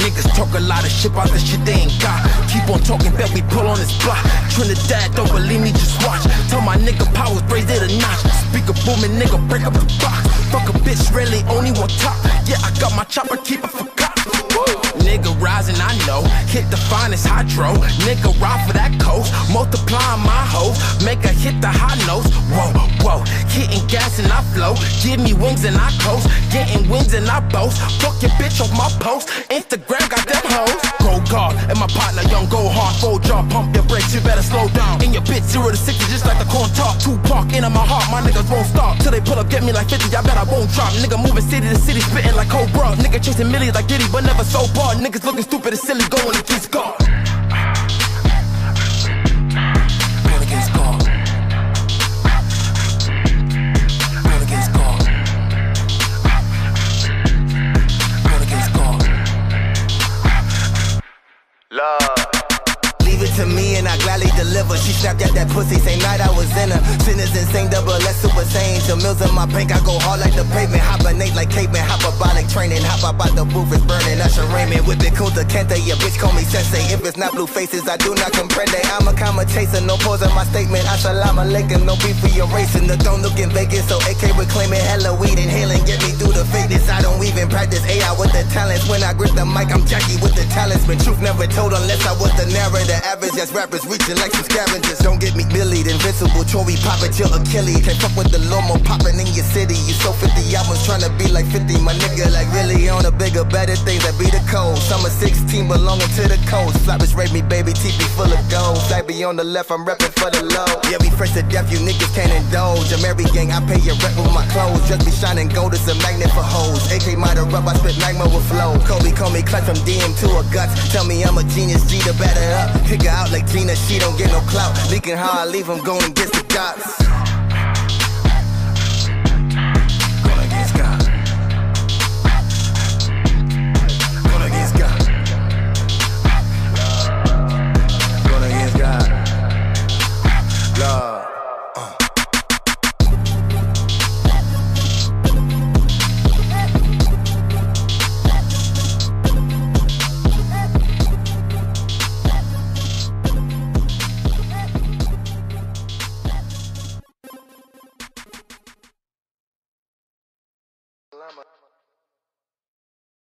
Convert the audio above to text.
Niggas talk a lot of shit about the shit they ain't got. Keep on talking, bet we pull on this block. Trinidad, don't believe me, just watch. Tell my nigga powers, raise it a notch. Speaker booming, nigga, break up the box. Fuck a bitch, really only one top. Yeah, I got my chopper, keep it for cop. Nigga rising, I know. Hit the finest hydro. Nigga ride for that coast. Multiplying my hoes. Make her hit the high notes. Whoa, whoa. Hitting gas and I flow. Give me wings and I coast. Getting wings and I boast. Fuck your bitch off my post. Instagram got them hoes. Go guard and my partner young go hard. Full jaw, pump your brakes, you better slow down. And your bitch 0 to 60 just like the corn talk. Tupac into my heart, my niggas won't stop. Till they pull up, get me like 50, I bet I won't drop. Nigga moving city to city, spitting like Cobra. Nigga chasing millies like Diddy, but never so far. Niggas looking stupid and silly, going against God. Going against God. Going against God. Going against God. Love. Leave it to me and I gladly deliver. She snapped at that pussy, same night I was in her. Sinners insane, double S super sane. The mills in my bank, I go hard like the pavement. Hibernate like caveman, hyperbolic training. Hop up out the booth, it's burning. Usher Raymond, whip it Kunta Kinte. Your bitch call me sensei. If it's not blue faces, I do not comprende. I'm a comma chaser, no pause in my statement. Assalamu alaikum, no beef for your racing. The don't look in Vegas, so AK reclaiming hella weed, inhaling. Get me through the fakeness. I don't even practice AI with the talents. When I grip the mic, I'm Jackie with the talents. But truth never told unless I was the narrator. Average as rappers reaching like some scavengers. Don't get me millied, invincible, Tory poppin' till Achilles. Can't fuck with the Lomo poppin' in your city. You so 50 albums tryna be like 50, my nigga. Like really on the bigger, better things that be the code. Summer 16 belonging to the coast. Flappers rate me, baby, TP full of gold. Flag be on the left, I'm reppin' for the low. Yeah, we fresh to death, you niggas can't indulge. I'm every gang, I pay your rent with my clothes. Just be shining gold, it's a magnet for hoes. AK might rub, I spit magma with flow. Kobe call me clutch from DM to a guts. Tell me I'm a genius, G to batter up. Kick her out like Gina, she don't get no clout. Leaking how I leave him going against the dots.